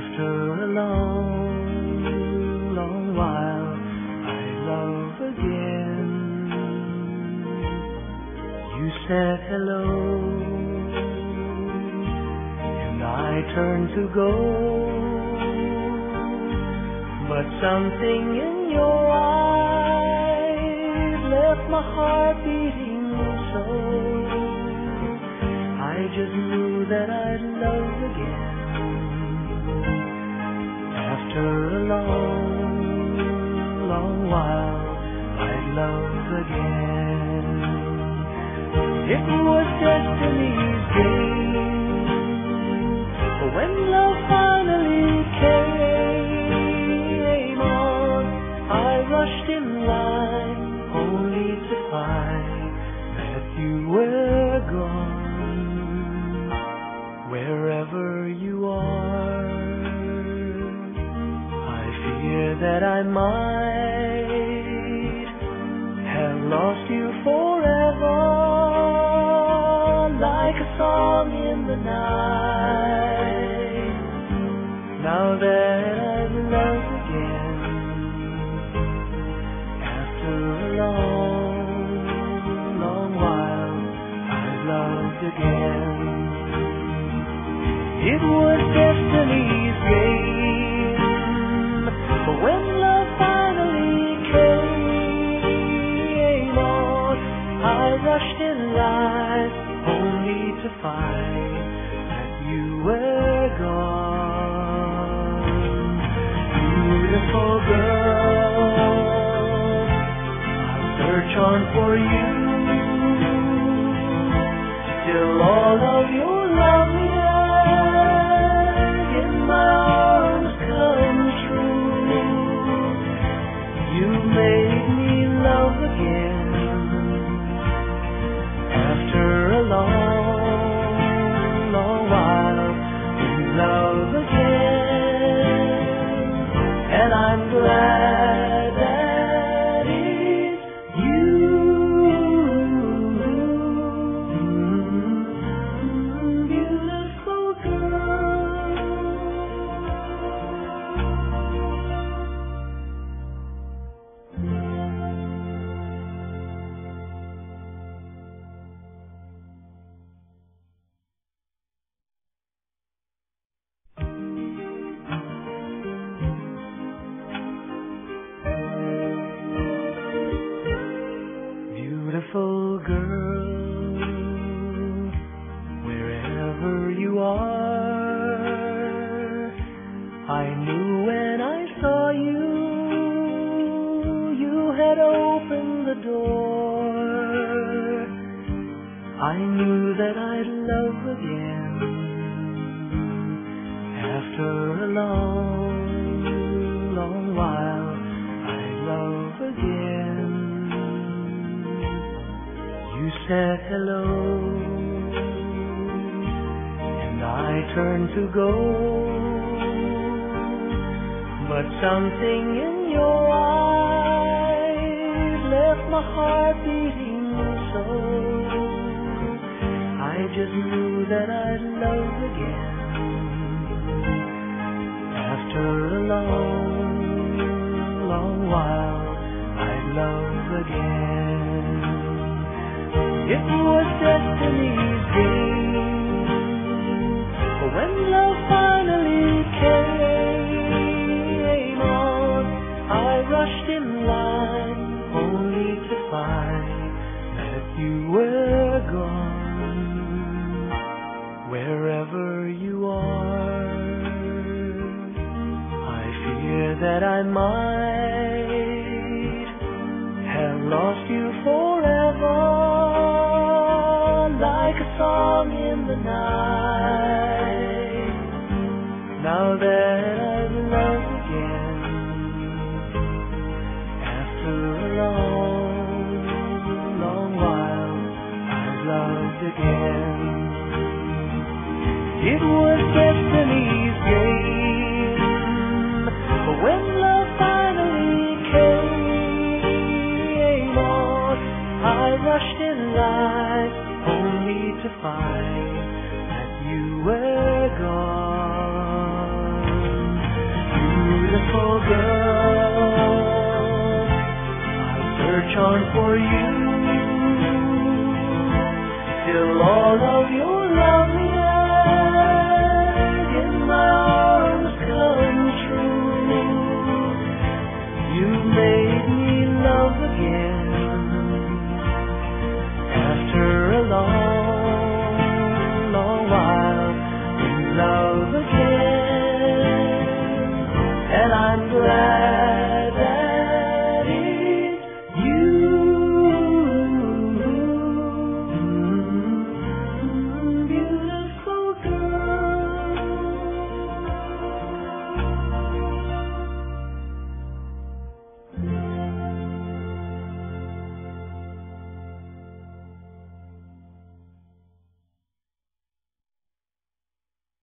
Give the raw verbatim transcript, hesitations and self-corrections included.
After a long, long while, I love again. You said hello, and I turned to go, but something in your eyes left my heart beating so. I just knew that I'd love again. After a long, long while, I'd love again. It was destiny's game, when love finally came on, I rushed in line, only to find that you were gone. Wherever you are, that I might have lost you forever, like a song in the night. Now that I've loved again, after a long, long while, I've loved again. It was destiny's game, but when love finally came on, I rushed in line, only to find that you were gone. Beautiful girl, I'll search on for you, till all of your loveliness in my arms come true. You made me love again, after a long, long while, we love again, and I'm glad that it's you. Beautiful girl. Beautiful girl, wherever you are, I knew when I saw you, you had opened the door. I knew that I'd love again, after a long, long while, I'd love again. You said hello, and I turned to go, but something in your eyes left my heart beating so. I just knew that I'd love again, after a long, long while, I'd love again. It was destiny's game, when love finally came on, I rushed in line, only to find that you were gone. Wherever you are, I fear that I might have lost you forever, like a song in the night. Now that I've loved again, after a long, long while, I've loved again. It was destiny's game, but when love finally came on, I rushed in line, only to find that you were gone. search on for you.